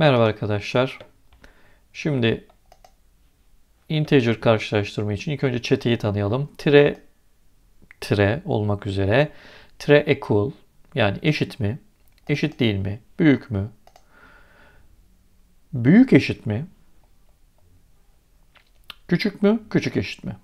Merhaba arkadaşlar. Şimdi integer karşılaştırma için ilk önce çeteyi tanıyalım. Tire olmak üzere equal yani eşit mi? Eşit değil mi? Büyük mü? Büyük eşit mi? Küçük mü? Küçük eşit mi?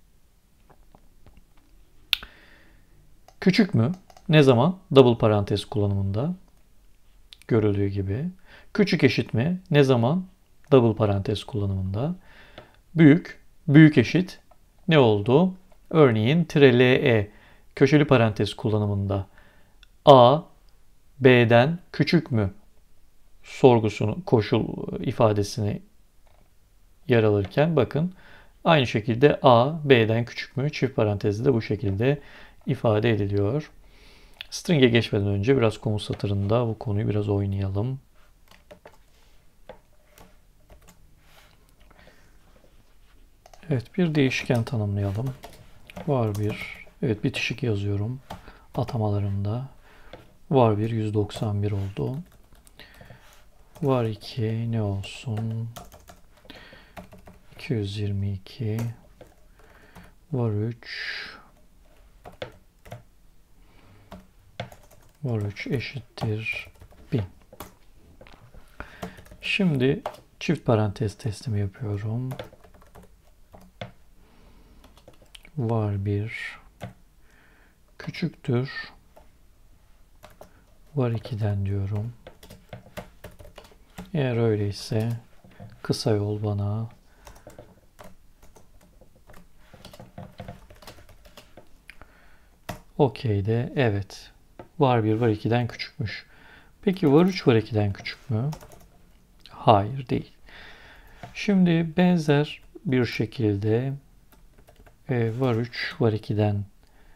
Küçük mü? Ne zaman? Double parantez kullanımında görüldüğü gibi. Küçük eşit mi? Ne zaman? Double parantez kullanımında. Büyük. Büyük eşit. Ne oldu? Örneğin -le köşeli parantez kullanımında a b'den küçük mü sorgusunu koşul ifadesini yer alırken bakın aynı şekilde a b'den küçük mü çift parantezde de bu şekilde ifade ediliyor. String'e geçmeden önce biraz komut satırında bu konuyu biraz oynayalım. Evet, bir değişken tanımlayalım. Var bir, evet, bitişik yazıyorum atamalarında. Var bir 191 oldu. Var 2 ne olsun? 222. Var 3. Var 3 eşittir 1000. Şimdi çift parantez testimi yapıyorum. Var 1 küçüktür. Var 2'den diyorum. Eğer öyleyse kısa yol bana okey de evet. Var 1 var 2'den küçükmüş. Peki var 3 var 2'den küçük mü? Hayır, değil. Şimdi benzer bir şekilde var 3 var 2'den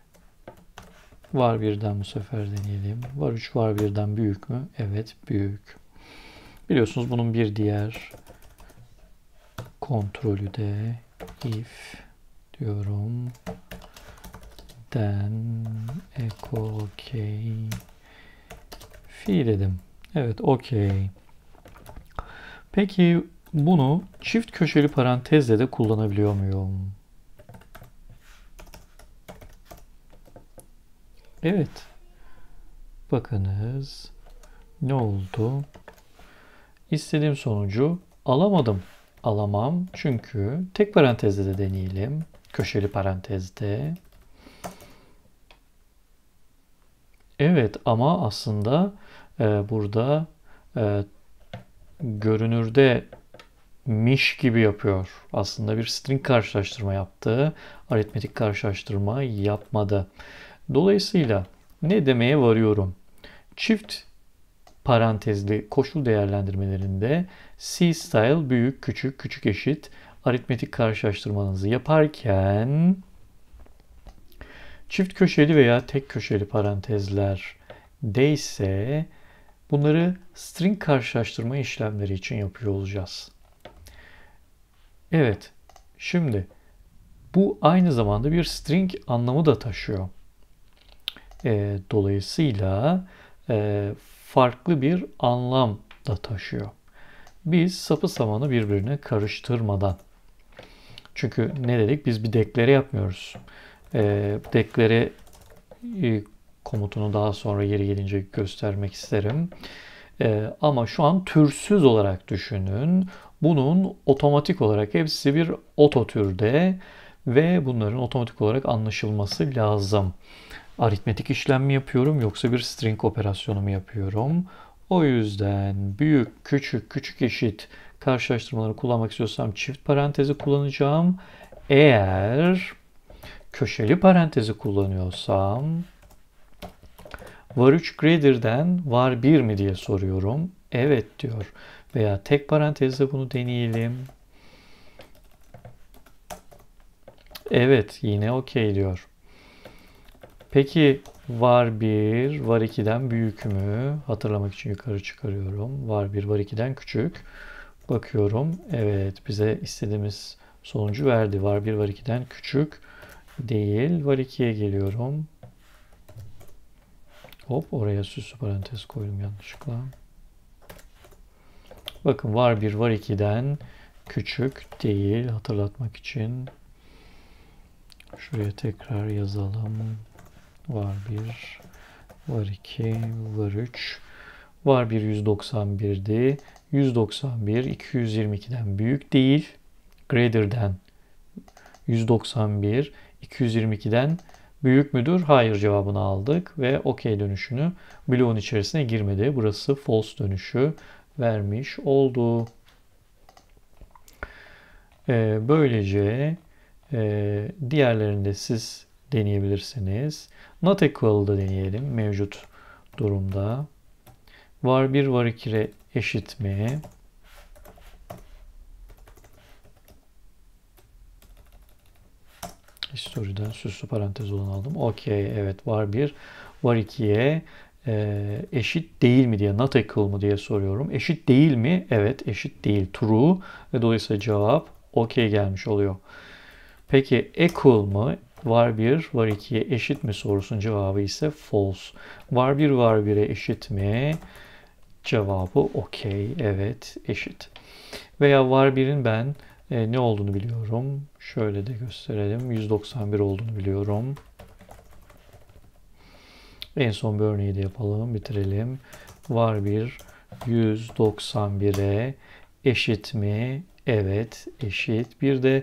var 1'den bu sefer deneyelim. Var 3 var 1'den büyük mü? Evet, büyük. Biliyorsunuz bunun bir diğer kontrolü de if diyorum. Then echo okay. Fiil edim. Evet, okey. Peki bunu çift köşeli parantezle de kullanabiliyor muyum? Evet. Bakınız. Ne oldu? İstediğim sonucu alamadım. Alamam çünkü tek parantezde de deneyelim. Köşeli parantezde. Evet, ama aslında burada e, görünürde miş gibi yapıyor. Aslında bir string karşılaştırma yaptı. Aritmetik karşılaştırma yapmadı. Dolayısıyla ne demeye varıyorum? Çift parantezli koşul değerlendirmelerinde C-style büyük, küçük, küçük eşit aritmetik karşılaştırmanızı yaparken çift köşeli veya tek köşeli parantezler ise bunları string karşılaştırma işlemleri için yapıyor olacağız. Evet, şimdi bu aynı zamanda bir string anlamı da taşıyor. Dolayısıyla farklı bir anlam da taşıyor. Biz sapı samanı birbirine karıştırmadan. Çünkü ne dedik? Biz bir deklare yapmıyoruz. Deklare komutunu daha sonra yeri gelince göstermek isterim. Ama şu an türsüz olarak düşünün. Bunun otomatik olarak hepsi bir oto türde ve bunların otomatik olarak anlaşılması lazım. Aritmetik işlem mi yapıyorum yoksa bir string operasyonu mu yapıyorum? O yüzden büyük, küçük, küçük eşit karşılaştırmaları kullanmak istiyorsam çift parantezi kullanacağım. Eğer köşeli parantezi kullanıyorsam var 3 greater'den var 1 mi diye soruyorum. Evet diyor. Veya tek parantezle bunu deneyelim. Evet, yine okey diyor. Peki var 1 var 2'den büyük mü? Hatırlamak için yukarı çıkarıyorum. Var 1 var 2'den küçük. Bakıyorum. Evet, bize istediğimiz sonucu verdi. Var 1 var 2'den küçük değil. Var 2'ye geliyorum. Hop, oraya süslü parantez koydum yanlışlıkla. Bakın var 1 var 2'den küçük değil, hatırlatmak için. Şuraya tekrar yazalım. Var 1, var 2, var 3. Var 1 191'di. 191 222'den büyük değil. Greater than 191 222'den büyük müdür? Hayır cevabını aldık ve OK dönüşünü bloğun içerisine girmedi. Burası false dönüşü vermiş oldu. Böylece diğerlerini de siz deneyebilirsiniz. Not equal'da deneyelim mevcut durumda. Var 1 var 2'ye eşit mi? History'den süslü parantez olan aldım. Okey, evet, var 1 var 2'ye eşit değil mi diye, not equal mı diye soruyorum. Eşit değil mi? Evet, eşit değil. True ve dolayısıyla cevap okey gelmiş oluyor. Peki equal mı? Var 1 var 2'ye eşit mi sorusunun cevabı ise false. Var 1 var 1'e eşit mi? Cevabı okey, evet, eşit. Veya var 1'in ben ne olduğunu biliyorum. Şöyle de gösterelim. 191 olduğunu biliyorum. En son bir örneği de yapalım. Bitirelim. Var 1 191'e eşit mi? Evet, eşit. Bir de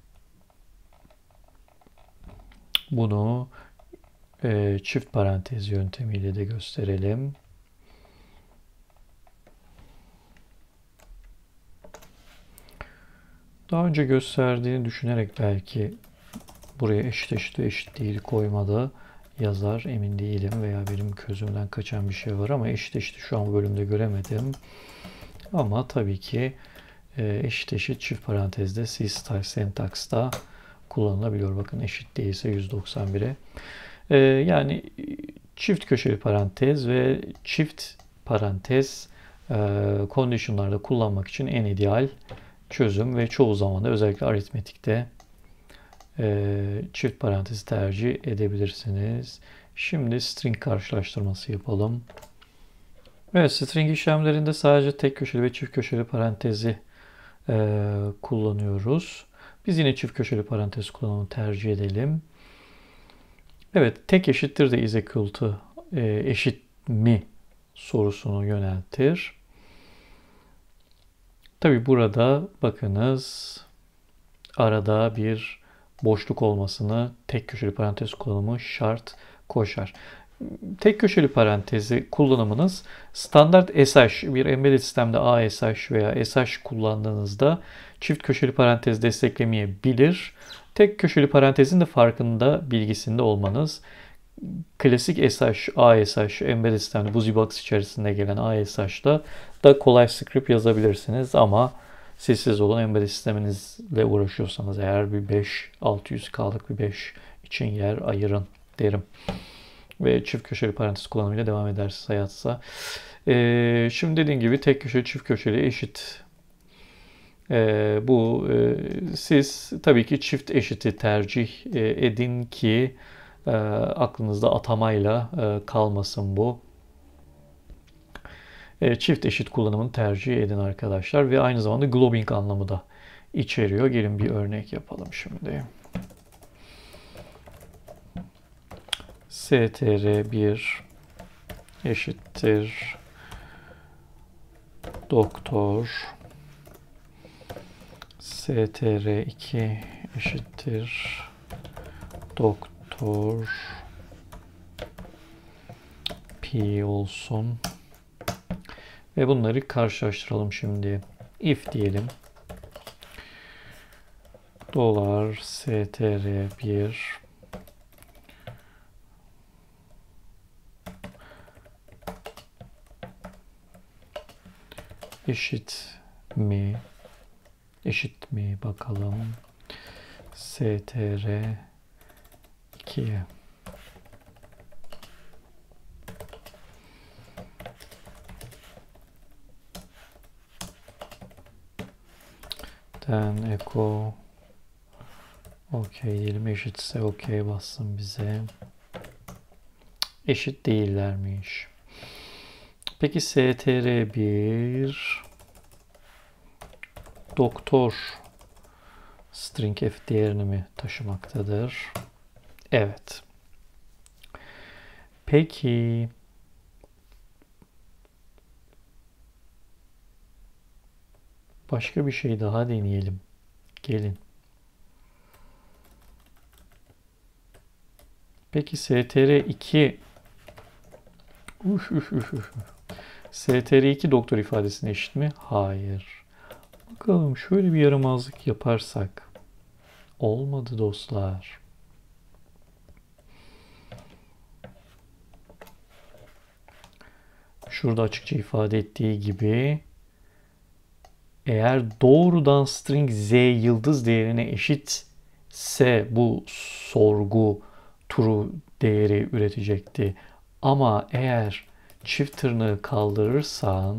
bunu çift parantez yöntemiyle de gösterelim. Daha önce gösterdiğini düşünerek belki buraya eşit ve eşit değil koymadı yazar, emin değilim, veya benim gözümden kaçan bir şey var ama eşit şu an bu bölümde göremedim. Ama tabii ki eşit çift parantezde C-style syntax'ta kullanılabiliyor. Bakın eşit değilse 191'e. Yani çift köşeli parantez ve çift parantez condition'larda kullanmak için en ideal çözüm ve çoğu zaman da özellikle aritmetikte çift parantezi tercih edebilirsiniz. Şimdi string karşılaştırması yapalım. Evet, string işlemlerinde sadece tek köşeli ve çift köşeli parantezi kullanıyoruz. Biz yine çift köşeli parantez kullanımını tercih edelim. Evet, tek eşittir de is equal to eşit mi sorusunu yöneltir. Tabi burada bakınız arada bir boşluk olmasını tek köşeli parantez kullanımı şart koşar. Tek köşeli parantezi kullanımınız standart SH, bir embedded sistemde ASH veya SH kullandığınızda çift köşeli parantez desteklemeyebilir. Tek köşeli parantezin de farkında, bilgisinde olmanız. Klasik SH, ASH, embedded sistemde BusyBox içerisinde gelen ASH'da da kolay script yazabilirsiniz ama sessiz olan embedded sisteminizle uğraşıyorsanız eğer bir 5-600K'lık bir 5 için yer ayırın derim. Ve çift köşeli parantez kullanımıyla devam edersiniz hayatsa. Şimdi dediğim gibi tek köşeli çift köşeli eşit. Siz tabii ki çift eşiti tercih edin ki aklınızda atamayla kalmasın bu. Çift eşit kullanımını tercih edin arkadaşlar ve aynı zamanda globbing anlamı da içeriyor. Gelin bir örnek yapalım şimdi. str1 eşittir doktor, str2 eşittir doktor p olsun. Ve bunları karşılaştıralım şimdi. If diyelim. Dolar str1 eşit mi? Eşit mi bakalım. str2'ye. Then echo okey diyelim, eşitse okey bassın bize. Eşit değillermiş. Peki str1 doktor string f değerini mi taşımaktadır? Evet. Peki başka bir şey daha deneyelim. Gelin. Peki str2 str2 doktor ifadesine eşit mi? Hayır. Bakalım şöyle bir yaramazlık yaparsak. Olmadı dostlar. Şurada açıkça ifade ettiği gibi eğer doğrudan string z yıldız değerine eşitse bu sorgu true değeri üretecekti. Ama eğer çift tırnağı kaldırırsan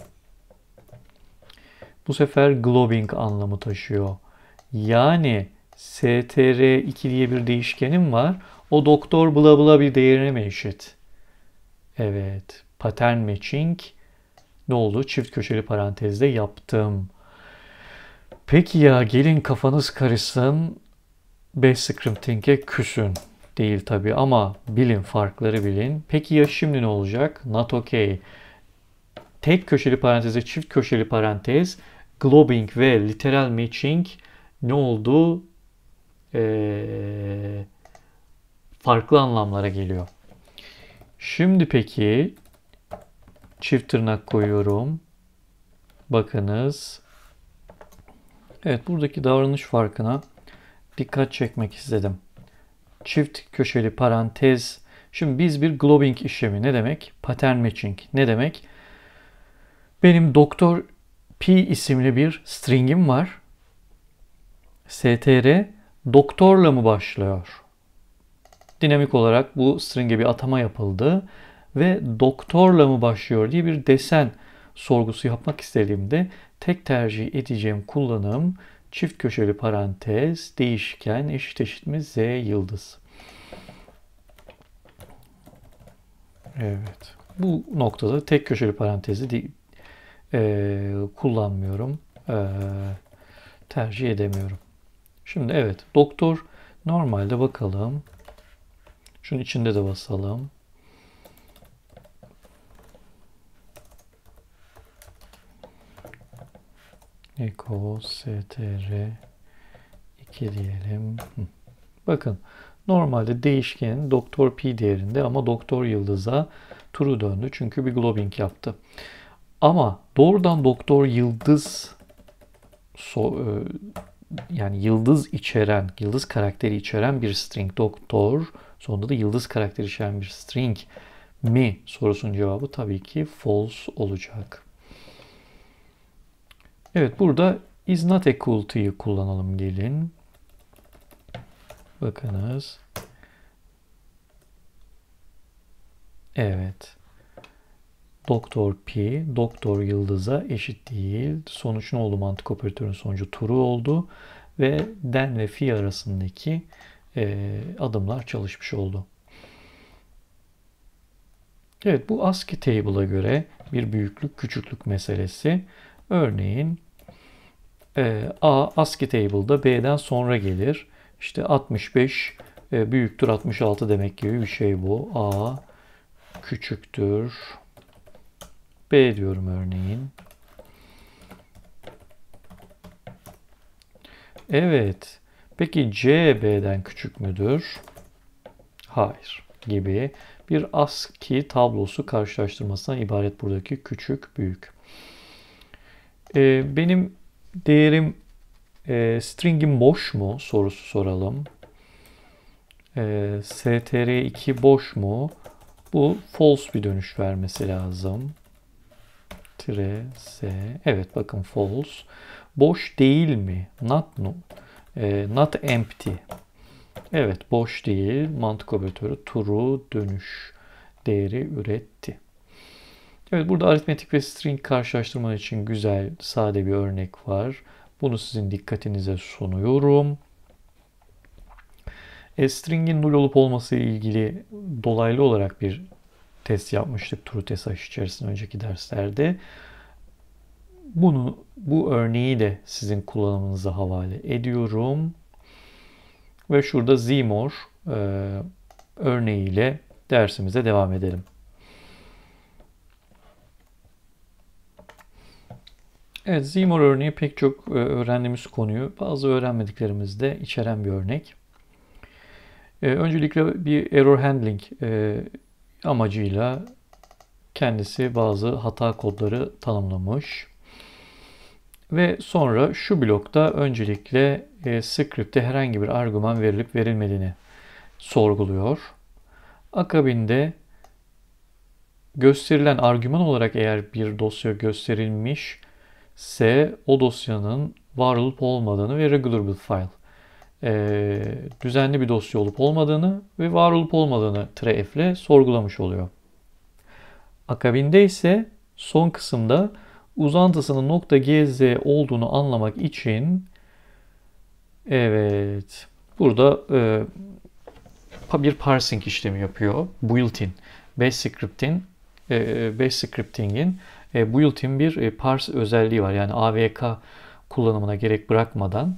bu sefer globing anlamı taşıyor. Yani str2 diye bir değişkenim var. O doktor bla bla bir değerine mi eşit? Evet. Pattern matching ne oldu? Çift köşeli parantezde yaptım. Peki ya gelin kafanız karışsın. Bash scripting'e küsün. Değil tabi ama bilin, farkları bilin. Peki ya şimdi ne olacak? Not okay. Tek köşeli paranteze çift köşeli parantez, globbing ve literal matching ne oldu? Farklı anlamlara geliyor. Şimdi peki çift tırnak koyuyorum. Bakınız. Evet, buradaki davranış farkına dikkat çekmek istedim. Çift köşeli parantez. Şimdi biz bir globbing işlemi ne demek? Pattern matching ne demek? Benim doktor P isimli bir stringim var. str doktorla mı başlıyor? Dinamik olarak bu string'e bir atama yapıldı ve doktorla mı başlıyor diye bir desen sorgusu yapmak istediğimde tek tercih edeceğim kullanım çift köşeli parantez değişken eşit mi z yıldız. Evet. Bu noktada tek köşeli parantezi kullanmıyorum. Tercih edemiyorum. Şimdi evet, doktor normalde bakalım. Şunun içinde de basalım. Echo str 2 diyelim. Bakın normalde değişken doktor p değerinde ama doktor yıldıza true döndü çünkü bir globbing yaptı. Ama doğrudan doktor yıldız yani yıldız içeren, yıldız karakteri içeren bir string doktor, sonunda da yıldız karakteri içeren bir string mi sorusunun cevabı tabii ki false olacak. Evet, burada is not equal to'yu kullanalım gelin. Bakınız. Evet. Doktor P, doktor yıldıza eşit değil. Sonuç ne oldu? Mantık operatörün sonucu true oldu. Ve den ve fi arasındaki adımlar çalışmış oldu. Evet, bu ASCII table'a göre bir büyüklük küçüklük meselesi. Örneğin A ASCII table'da B'den sonra gelir. İşte 65 büyüktür 66 demek gibi bir şey bu. A küçüktür B diyorum örneğin. Evet. Peki C B'den küçük müdür? Hayır. Gibi bir ASCII tablosu karşılaştırmasından ibaret buradaki küçük büyük. Benim değerim string'im boş mu sorusu soralım. str2 boş mu? Bu false bir dönüş vermesi lazım. S. Evet, bakın false. Boş değil mi? Not empty. Evet, boş değil. Mantık operatörü true dönüş değeri üretti. Evet, burada aritmetik ve string karşılaştırma için güzel, sade bir örnek var. Bunu sizin dikkatinize sunuyorum. String'in null olup olması ile ilgili dolaylı olarak bir test yapmıştık TrueTest içerisinde önceki derslerde. Bu örneği de sizin kullanımınıza havale ediyorum. Ve şurada Zmore örneğiyle dersimize devam edelim. Evet, Zmore örneği pek çok öğrendiğimiz konuyu, bazı öğrenmediklerimizi de içeren bir örnek. Öncelikle bir error handling amacıyla kendisi bazı hata kodları tanımlamış. Ve sonra şu blokta öncelikle script'e herhangi bir argüman verilip verilmediğini sorguluyor. Akabinde gösterilen argüman olarak eğer bir dosya gösterilmişse o dosyanın var olup olmadığını ve regular bir file, düzenli bir dosya olup olmadığını ve var olup olmadığını -f sorgulamış oluyor. Akabinde ise son kısımda uzantısının .gz olduğunu anlamak için evet burada bir parsing işlemi yapıyor. Built-in Bash scripting'in built-in bir parse özelliği var. Yani AVK kullanımına gerek bırakmadan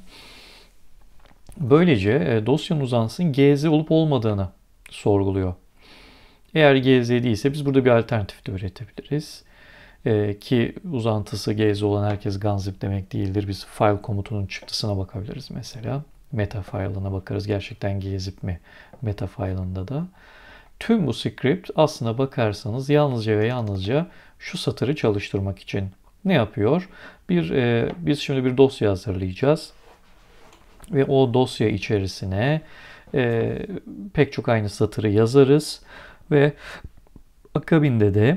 böylece dosyanın uzantısının gz olup olmadığını sorguluyor. Eğer gz değilse biz burada bir alternatif de üretebiliriz. Ki uzantısı gz olan herkes gunzip demek değildir. Biz file komutunun çıktısına bakabiliriz mesela. Meta file'ına bakarız. Gerçekten gzip mi? Meta file'ında da. Tüm bu script aslına bakarsanız yalnızca ve yalnızca şu satırı çalıştırmak için ne yapıyor? Biz şimdi bir dosya hazırlayacağız. Ve o dosya içerisine pek çok aynı satırı yazarız. Ve akabinde de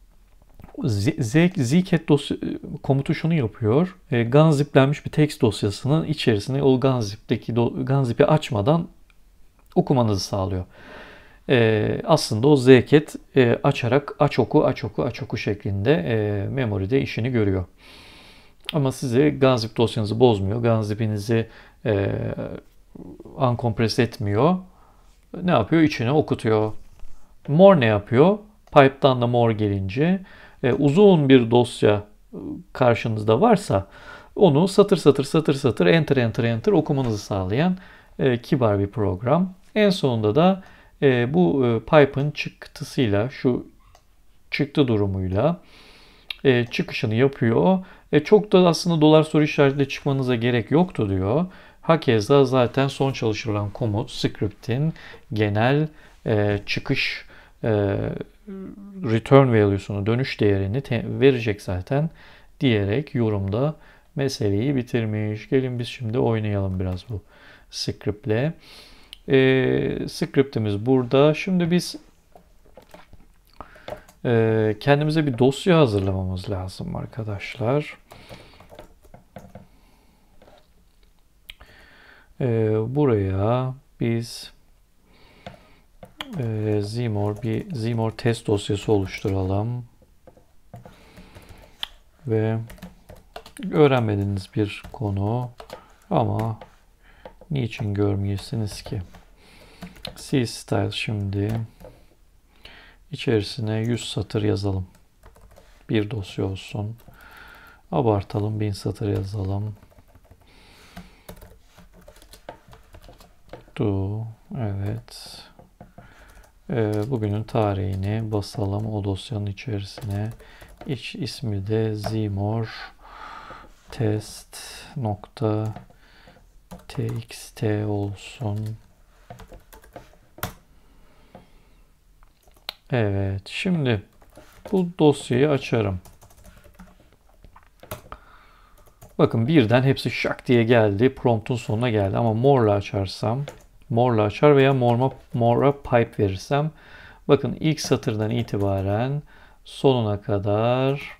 zcat dosya komutu şunu yapıyor. Gunziplenmiş bir text dosyasının içerisine o gunzip'i açmadan okumanızı sağlıyor. Aslında o zcat açarak aç oku şeklinde memoride işini görüyor. Ama size gunzip dosyanızı bozmuyor. Gunzip'inizi uncompress etmiyor. Ne yapıyor? İçine okutuyor. More ne yapıyor? Pipe'dan da more gelince uzun bir dosya karşınızda varsa onu satır satır enter okumanızı sağlayan kibar bir program. En sonunda da bu pipe'ın çıktısıyla şu çıktı durumuyla çıkışını yapıyor. Çok da aslında dolar soru işaretiyle çıkmanıza gerek yoktu diyor. Hakeza zaten son çalıştırılan komut script'in genel çıkış return value'sunu, dönüş değerini verecek zaten diyerek yorumda meseleyi bitirmiş. Gelin biz şimdi oynayalım biraz bu script'le. Script'imiz burada. Şimdi biz kendimize bir dosya hazırlamamız lazım arkadaşlar. Buraya biz Zmore test dosyası oluşturalım. Ve öğrenmediğiniz bir konu ama niçin görmeyesiniz ki? C-Style şimdi içerisine 100 satır yazalım. Bir dosya olsun. Abartalım, 1000 satır yazalım. Evet. Bugünün tarihini basalım o dosyanın içerisine. İsmi de Zmore test.txt olsun. Evet. Şimdi bu dosyayı açarım. Bakın birden hepsi şak diye geldi. Prompt'un sonuna geldi. Ama more'la açarsam, more'la açar veya more'a pipe verirsem, bakın ilk satırdan itibaren sonuna kadar,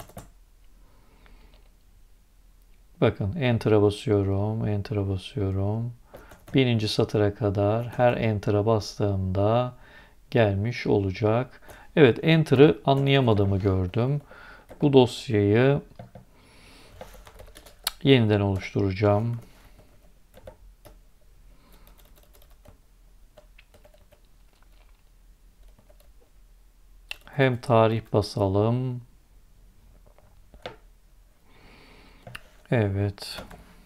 bakın enter'a basıyorum. Birinci satıra kadar her enter'a bastığımda gelmiş olacak. Evet, enter'ı anlayamadığımı gördüm. Bu dosyayı yeniden oluşturacağım. Hem tarih basalım. Evet.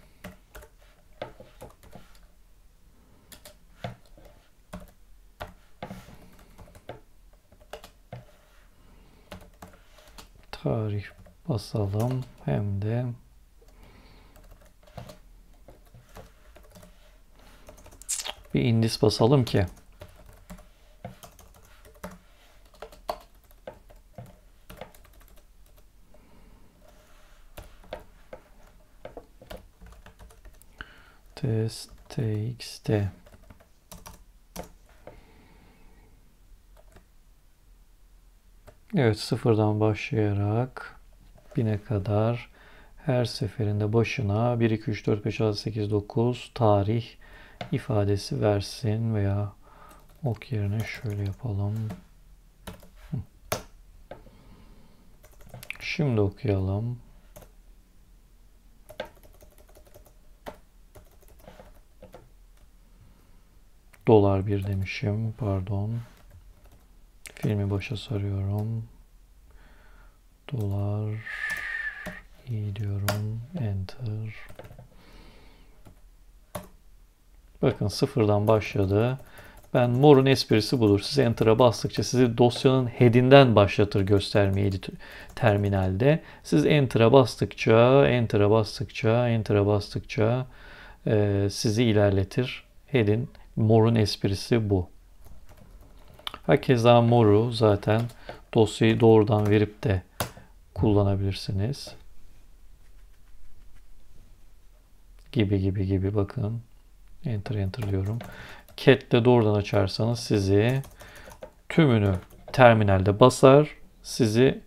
Tarih basalım. Hem de bir indis basalım ki test txt. Evet, sıfırdan başlayarak 1000'e kadar her seferinde başına 1, 2, 3, 4, 5, 6, 8, 9 tarih ifadesi versin veya ok yerine şöyle yapalım. Şimdi okuyalım. Dolar 1 demişim. Pardon. Filmi başa sarıyorum. Dolar iyi diyorum. Enter. Bakın sıfırdan başladı. Ben morun esprisi budur. Siz Enter'a bastıkça sizi dosyanın head'inden başlatır göstermeyi terminalde. Siz Enter'a bastıkça, Enter'a bastıkça, Enter'a bastıkça sizi ilerletir. Head'in, morun esprisi bu. Hakeza moru zaten dosyayı doğrudan verip de kullanabilirsiniz. Gibi bakın. Enter diyorum. Cat'le doğrudan açarsanız sizi tümünü terminalde basar. Sizi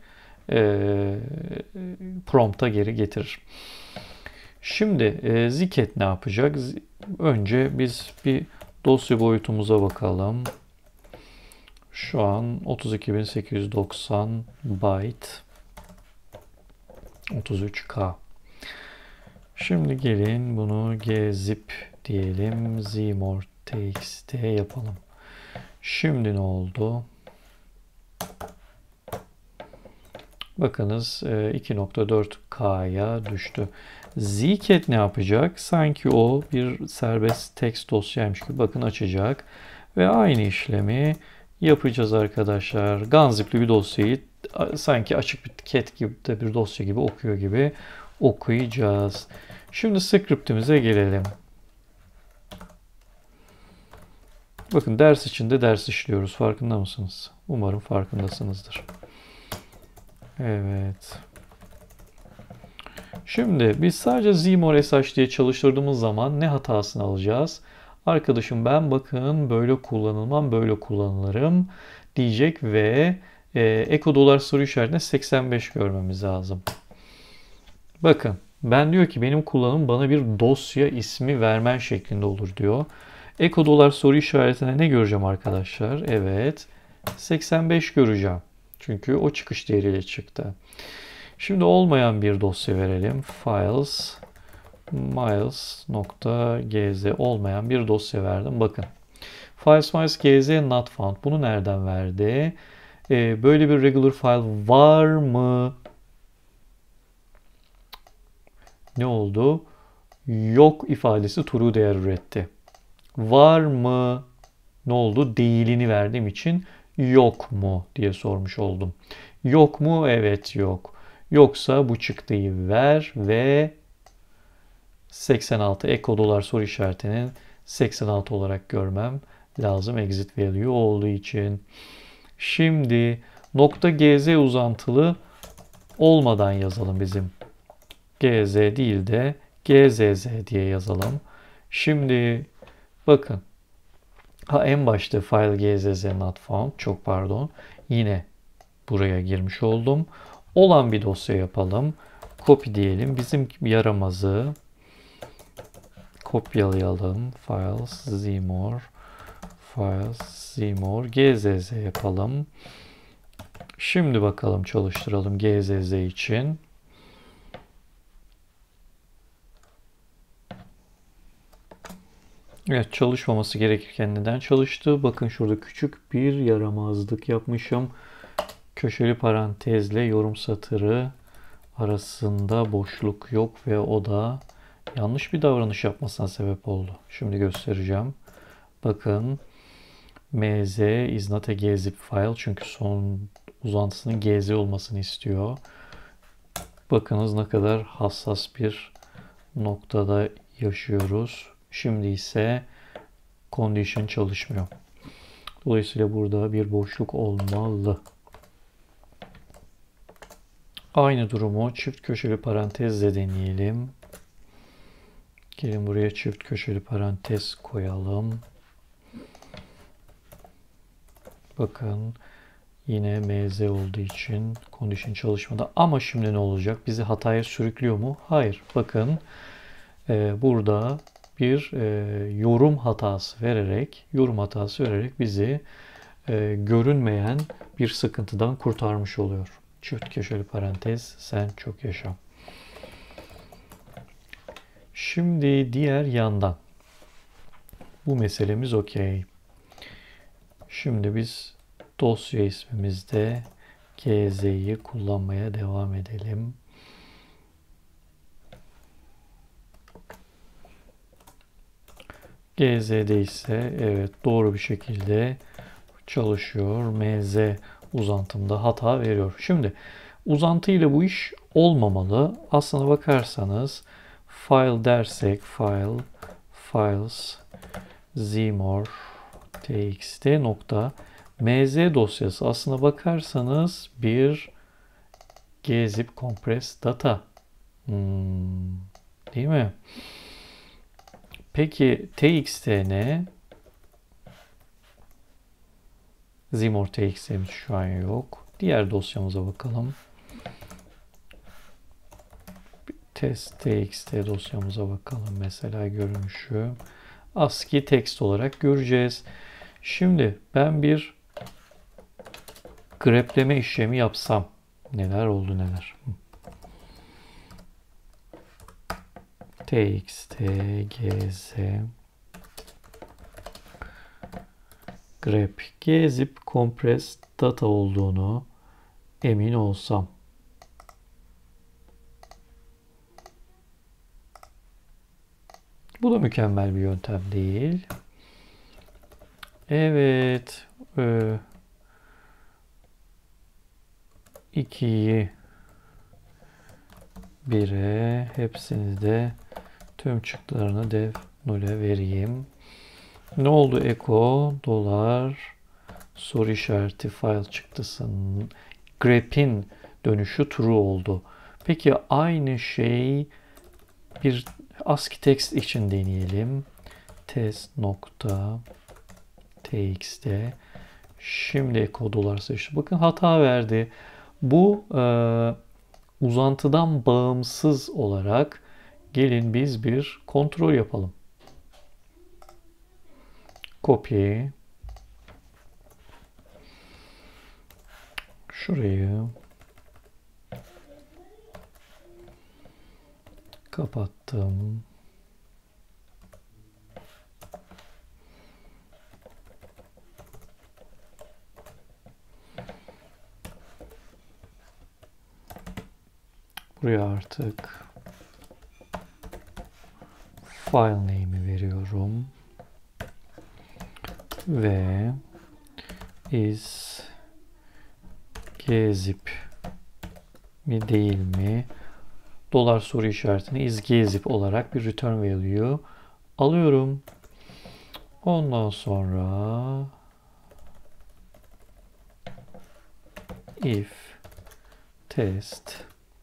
prompt'a geri getirir. Şimdi Zcat ne yapacak? Önce biz bir dosya boyutumuza bakalım. Şu an 32.890 byte 33K. Şimdi gelin bunu gzip diyelim. Zmore txt yapalım. Şimdi ne oldu? Bakınız 2.4K'ya düştü. Zcat ne yapacak? Sanki o bir serbest text dosyaymış gibi bakın açacak. Ve aynı işlemi yapacağız arkadaşlar. Gunzip'li bir dosyayı sanki açık bir cat gibi de bir dosya gibi okuyor gibi okuyacağız. Şimdi script'imize gelelim. Bakın ders içinde ders işliyoruz. Farkında mısınız? Umarım farkındasınızdır. Evet. Şimdi biz sadece Zmore sh diye çalıştırdığımız zaman ne hatasını alacağız? Arkadaşım ben bakın böyle kullanılmam, böyle kullanılırım diyecek ve echo dolar soru işaretine 85 görmemiz lazım. Bakın ben diyor ki benim kullanımım bana bir dosya ismi vermen şeklinde olur diyor. Echo dolar soru işaretine ne göreceğim arkadaşlar? Evet 85 göreceğim. Çünkü o çıkış değeriyle çıktı. Şimdi olmayan bir dosya verelim. Files miles.gz olmayan bir dosya verdim. Bakın. Files miles.gz not found. Bunu nereden verdi? Böyle bir regular file var mı? Ne oldu? Yok ifadesi true değer üretti. Var mı? Ne oldu? Değilini verdiğim için yok mu diye sormuş oldum. Yok mu? Evet yok. Yoksa bu çıktıyı ver ve 86 echo dolar soru işaretinin 86 olarak görmem lazım exit value olduğu için. Şimdi nokta gz uzantılı olmadan yazalım bizim. Gz değil de gzz diye yazalım. Şimdi bakın. En başta file gzz not found. Çok pardon. Yine buraya girmiş oldum. Olan bir dosya yapalım. Copy diyelim. Bizim yaramazı kopyalayalım. Files zmore gzz yapalım. Şimdi bakalım çalıştıralım gzz için. Evet çalışmaması gerekirken neden çalıştı? Bakın şurada küçük bir yaramazlık yapmışım. Köşeli parantezle yorum satırı arasında boşluk yok ve o da yanlış bir davranış yapmasına sebep oldu. Şimdi göstereceğim. Bakın mz is not a gzip file çünkü son uzantısının gz olmasını istiyor. Bakınız ne kadar hassas bir noktada yaşıyoruz. Şimdi ise condition çalışmıyor. Dolayısıyla burada bir boşluk olmalı. Aynı durumu çift köşeli parantezle deneyelim. Gelin buraya çift köşeli parantez koyalım. Bakın yine mz olduğu için condition çalışmadı. Ama şimdi ne olacak? Bizi hataya sürüklüyor mu? Hayır. Bakın burada bir yorum hatası vererek bizi görünmeyen bir sıkıntıdan kurtarmış oluyor. Çift köşeli parantez, sen çok yaşa. Şimdi diğer yandan. Bu meselemiz okey. Şimdi biz dosya ismimizde gz'yi kullanmaya devam edelim. gz'de ise evet doğru bir şekilde çalışıyor. Mz uzantımda hata veriyor. Şimdi uzantı ile bu iş olmamalı. Aslına bakarsanız file dersek files zmor txt nokta mz dosyası aslına bakarsanız bir gzip compress data. Değil mi? Peki txt ne? Zmor txt'miz şu an yok. Diğer dosyamıza bakalım. Test txt dosyamıza bakalım. Mesela görünüşü ASCII text olarak göreceğiz. Şimdi ben bir grepleme işlemi yapsam neler oldu neler. Txt gz grep gzip compress data olduğunu emin olsam. Bu da mükemmel bir yöntem değil. Evet. 2'yi 1'e hepsini de tüm çıktılarını def null'e vereyim. Ne oldu? Echo dolar soru işareti file çıktısının grep'in dönüşü true oldu. Peki aynı şey bir ASCII text için deneyelim. Test nokta txt. Şimdi echo dolar seçti. Bakın hata verdi. Bu uzantıdan bağımsız olarak gelin biz bir kontrol yapalım. Copy. Şurayı kapattım. Buraya artık file name'i veriyorum. Ve is gzip mi değil mi? Dolar soru işaretini is gzip olarak bir return value alıyorum. Ondan sonra if test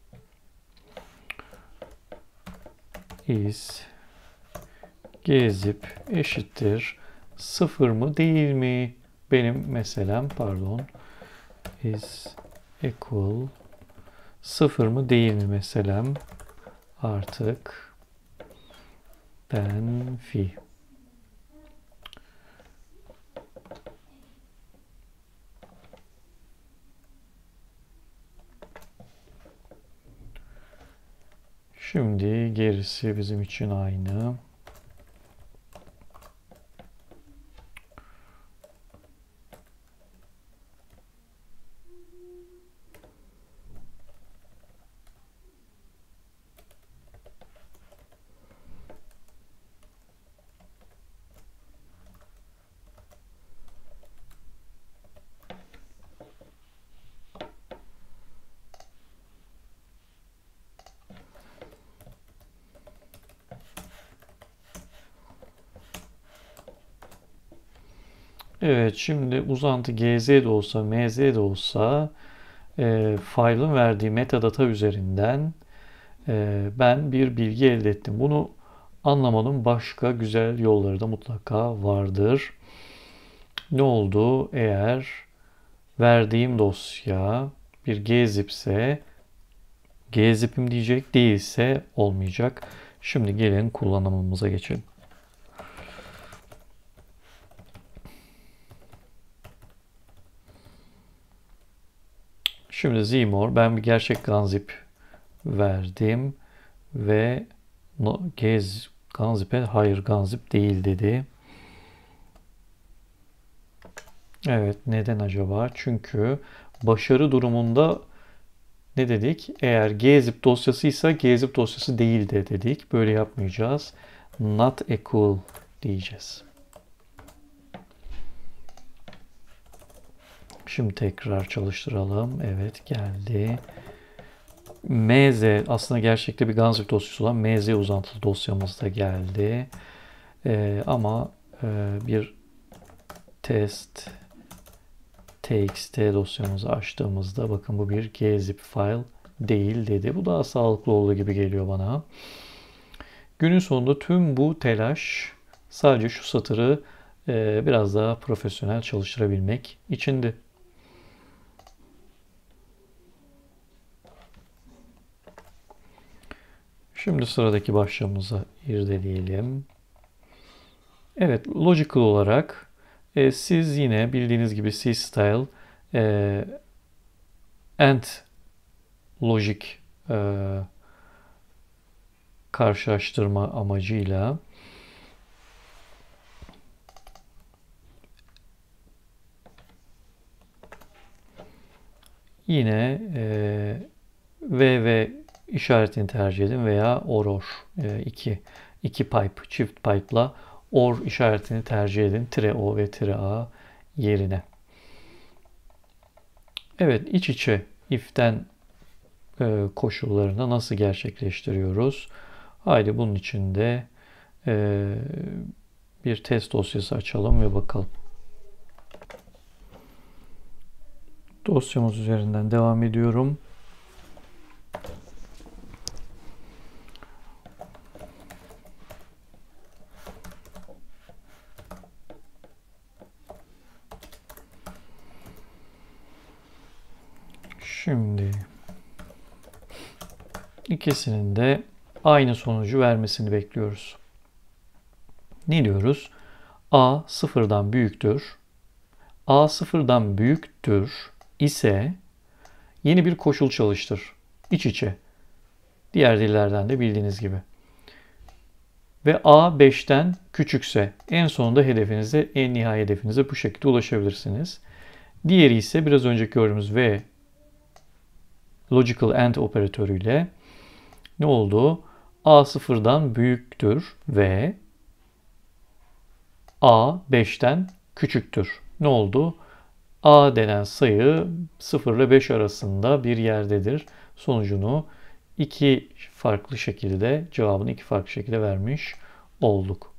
is gzip eşittir 0 mı değil mi? Benim meselem is equal 0 mı değil mi meselem artık benfi. Şimdi gerisi bizim için aynı. Evet, şimdi uzantı gz de olsa mz de olsa file'ın verdiği metadata üzerinden ben bir bilgi elde ettim. Bunu anlamanın başka güzel yolları da mutlaka vardır. Ne oldu? Eğer verdiğim dosya bir gzip ise gzip'im diyecek, değilse olmayacak. Şimdi gelin kullanımımıza geçelim. Şimdi Zmore, ben bir gerçek gunzip verdim ve gunzip'e hayır gunzip değil dedi. Evet, neden acaba? Çünkü başarı durumunda ne dedik? Eğer gzip dosyasıysa gzip dosyası değil de dedik. Böyle yapmayacağız. Not equal diyeceğiz. Şimdi tekrar çalıştıralım. Evet, geldi. mz aslında gerçekte bir gunzip dosyası olan mz uzantılı dosyamız da geldi. Ama bir test txt dosyamızı açtığımızda bakın bu bir gzip file değil dedi. Bu daha sağlıklı olduğu gibi geliyor bana. Günün sonunda tüm bu telaş sadece şu satırı biraz daha profesyonel çalıştırabilmek içindi. Şimdi sıradaki başlığımıza irdeleyelim. Evet, logical olarak siz yine bildiğiniz gibi C-style and logic karşılaştırma amacıyla yine ve işaretini tercih edin veya or iki pipe, çift pipe'la or işaretini tercih edin. -o ve -a yerine. Evet, iç içe if'ten koşullarını nasıl gerçekleştiriyoruz? Haydi bunun için de bir test dosyası açalım ve bakalım. Dosyamız üzerinden devam ediyorum. Şimdi ikisinin de aynı sonucu vermesini bekliyoruz. Ne diyoruz? A sıfırdan büyüktür. A sıfırdan büyüktür ise yeni bir koşul çalıştır. İç içe. Diğer dillerden de bildiğiniz gibi. Ve A 5'ten küçükse en sonunda hedefinize, en nihai hedefinize bu şekilde ulaşabilirsiniz. Diğeri ise biraz önceki gördüğümüz ve logical and operatörüyle ne oldu? A sıfırdan büyüktür ve A 5'ten küçüktür. Ne oldu? A denen sayı 0 ile 5 arasında bir yerdedir. Sonucunu iki farklı şekilde, cevabını iki farklı şekilde vermiş olduk.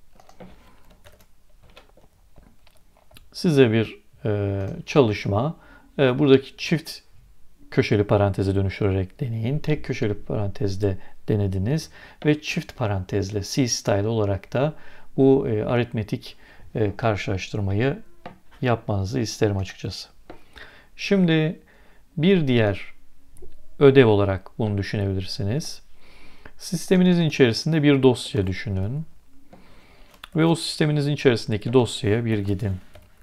Size bir çalışma. Buradaki çift köşeli paranteze dönüştürerek deneyin. Tek köşeli parantezde denediniz ve çift parantezle C-style olarak da bu aritmetik karşılaştırmayı yapmanızı isterim açıkçası. Şimdi bir diğer ödev olarak bunu düşünebilirsiniz. Sisteminizin içerisinde bir dosya düşünün. Ve o sisteminizin içerisindeki dosyaya bir gidin.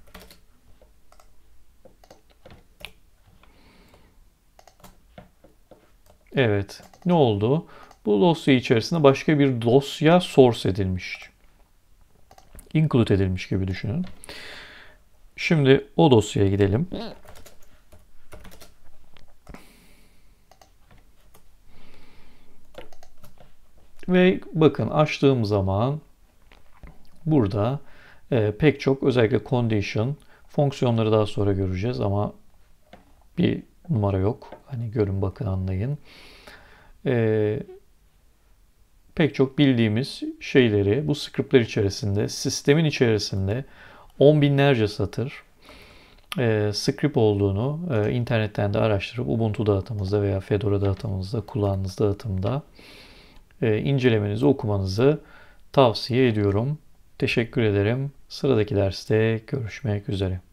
Evet. Ne oldu? Bu dosya içerisinde başka bir dosya source edilmiş. Include edilmiş gibi düşünün. Şimdi o dosyaya gidelim. Ve bakın açtığım zaman burada pek çok özellikle condition fonksiyonları daha sonra göreceğiz ama bir numara yok. Hani görün bakın anlayın. Pek çok bildiğimiz şeyleri bu scriptler içerisinde, sistemin içerisinde On binlerce satır script olduğunu internetten de araştırıp Ubuntu dağıtımınızda veya Fedora dağıtımınızda, kullandığınız dağıtımda incelemenizi, okumanızı tavsiye ediyorum. Teşekkür ederim. Sıradaki derste görüşmek üzere.